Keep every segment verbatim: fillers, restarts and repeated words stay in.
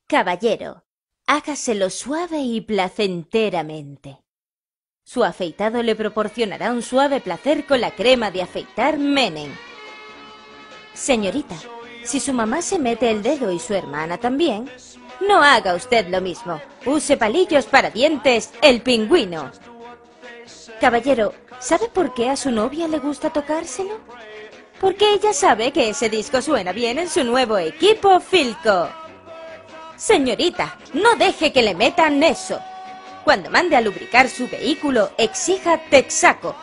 Caballero, hágaselo suave y placenteramente. Su afeitado le proporcionará un suave placer con la crema de afeitar Menem. Señorita, si su mamá se mete el dedo y su hermana también, no haga usted lo mismo. Use palillos para dientes, el pingüino. Caballero, ¿sabe por qué a su novia le gusta tocárselo? Porque ella sabe que ese disco suena bien en su nuevo equipo Philco. Señorita, no deje que le metan eso. Cuando mande a lubricar su vehículo, exija Texaco.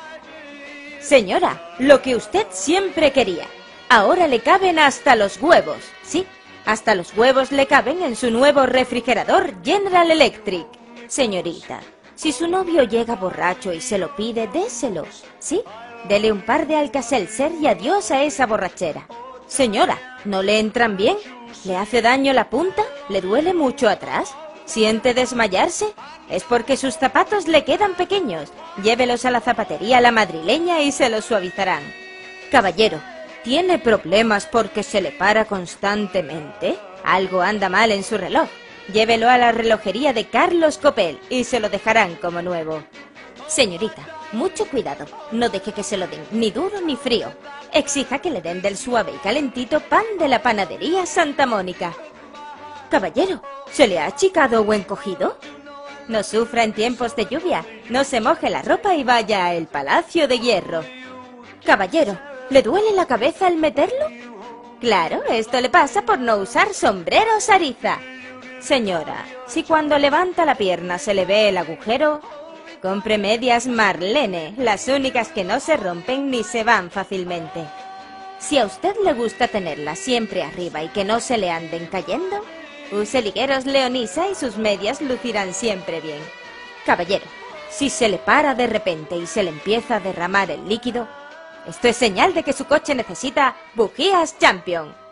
Señora, lo que usted siempre quería. Ahora le caben hasta los huevos. Sí, hasta los huevos le caben en su nuevo refrigerador General Electric. Señorita, si su novio llega borracho y se lo pide, déselo. ¿Sí? Dele un par de Alka-Seltzer y adiós a esa borrachera. Señora, ¿no le entran bien? ¿Le hace daño la punta? ¿Le duele mucho atrás? ¿Siente desmayarse? Es porque sus zapatos le quedan pequeños. Llévelos a la zapatería La Madrileña y se los suavizarán. Caballero, ¿tiene problemas porque se le para constantemente? Algo anda mal en su reloj. Llévelo a la relojería de Carlos Copel y se lo dejarán como nuevo. Señorita, mucho cuidado. No deje que se lo den ni duro ni frío. Exija que le den del suave y calentito pan de la panadería Santa Mónica. Caballero, ¿se le ha achicado o encogido? No sufra en tiempos de lluvia. No se moje la ropa y vaya a el Palacio de Hierro. Caballero, ¿le duele la cabeza al meterlo? Claro, esto le pasa por no usar sombrero Sariza. Señora, si cuando levanta la pierna se le ve el agujero, compre medias Marlene, las únicas que no se rompen ni se van fácilmente. Si a usted le gusta tenerlas siempre arriba y que no se le anden cayendo, use ligueros Leonisa y sus medias lucirán siempre bien. Caballero, si se le para de repente y se le empieza a derramar el líquido, esto es señal de que su coche necesita bujías Champion.